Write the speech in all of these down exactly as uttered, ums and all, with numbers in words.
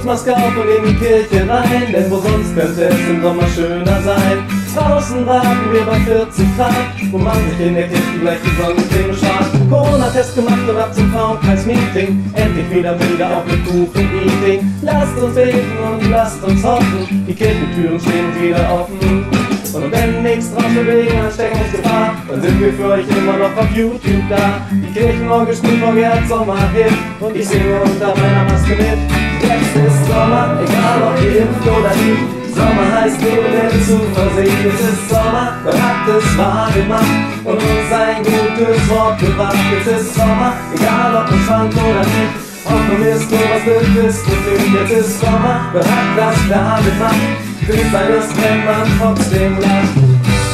Weihnachtsmaske auf und in die Kirche rein, denn wo sonst könnte es im Sommer schöner sein. Draußen warten wir bei vierzig Grad, wo man sich in der Kirche gleich die Sonnencreme spart. Corona-Test gemacht und ab zum Frauenkreis-Meeting, endlich wieder müde, auch mit Kuchen-Eating. Lasst uns beten und lasst uns hoffen, die Kirchentüren stehen wieder offen. Und wenn nichts draus bewegen, Ansteckungsgefahr, dann sind wir für euch immer noch auf YouTube da. Die Kirchenorgel spielt vor Gerd Sommerhit und ich singe unter meiner Maske mit. Jetzt ist Sommer, egal ob geimpft oder nicht. Sommer heißt nur mit Zuversicht. Es ist Sommer, Gott hat es wahr gemacht und uns ein gutes Wort gebracht. Es ist Sommer, egal ob entspannt oder nicht. Hoffnung ist nur was Glückes Problem. Jetzt ist Sommer, Gott hat das klar gemacht. Christsein ist, wenn man trotzdem lacht.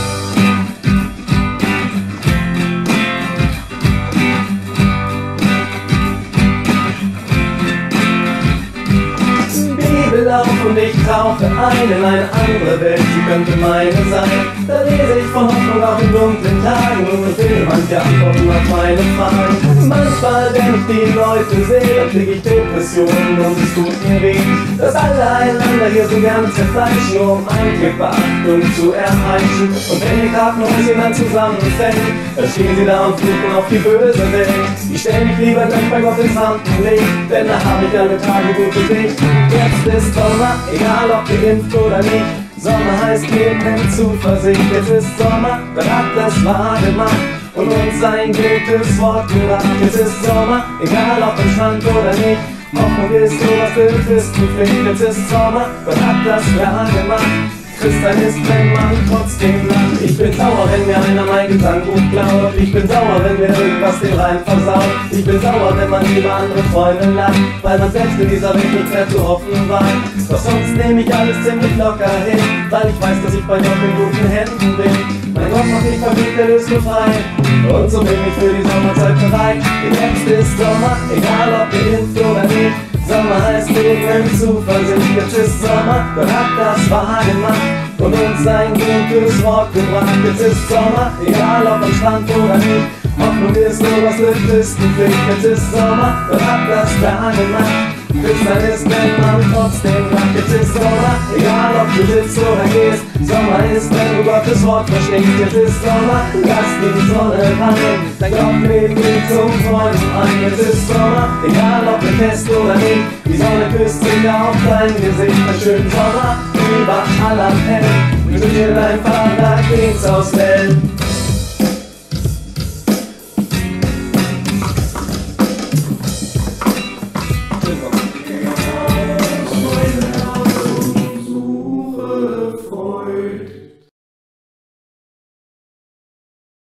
Bibel auf und ich tauche ein in eine andere Welt, die könnte meine sein. Da lese ich von Hoffnung auch in dunklen Tagen und finde manche Antworten auf meine Fragen. Manchmal, wenn ich die Leute sehe, dann krieg ich Depressionen und es tut mir weh, dass alle einander hier so gern zerfleischen, nur um ein Klick Beachtung zu erheischen. Und wenn ihr grad noch jemand zusammenfällt, dann stehen sie da und fluchen auf die böse Welt. Ich stell mich lieber gleich bei Gott ins Rampenlicht, denn da hab ich alle Tage gut bewegt. Jetzt ist Sommer, egal ob geimpft oder nicht. Sommer heißt Leben mit Zuversicht. Jetzt ist Sommer, Gott hat das wahr gemacht und uns ein gutes Wort gebracht. Jetzt ist Sommer, egal ob im Strand oder nicht. Hoffnung ist so was für Christenpflicht. Jetzt ist Sommer, Gott hat das klar gemacht. Christsein ist, wenn man trotzdem lacht. Ich bin sauer, wenn mir einer mein Gesangbuch klaut. Ich bin sauer, wenn mir irgendwas den Reim versaut. Ich bin sauer, wenn man lieber andere Freunde lacht, weil man selbst in dieser Welt nicht mehr zu hoffen war. Doch sonst nehme ich alles ziemlich locker hin, weil ich weiß, dass ich bei Gott in guten Händen bin. Mein Gott macht mich verrückt, er löst mich frei. Und so bin ich für die Sommerzeit bereit. Jetzt ist Sommer, egal ob geimpft oder nicht. Sommer heißt Leben in Zuversicht. Jetzt ist Sommer, Gott hat das wahr gemacht und uns ein gutes Wort gebracht. Jetzt ist Sommer, egal ob am Strand oder nicht. Hoffnung ist nur was für Christenpflicht. Jetzt ist Sommer, Gott hat das klar gemacht. Christsein ist, wenn man trotzdem lacht. Jetzt ist Sommer, egal ob du sitzt oder gehst. Sommer ist, wenn du Gottes Wort verstehst. Jetzt ist Sommer, lass die Sonne rein. Dein Gott lädt dich zum Freuden ein. Jetzt ist Sommer, egal ob du fest oder nicht. Die Sonne küsst sich auf dein Gesicht. Ein schönen Sommer, überall am Hell. Wünsche dir dein Vater, geht's aus Welt.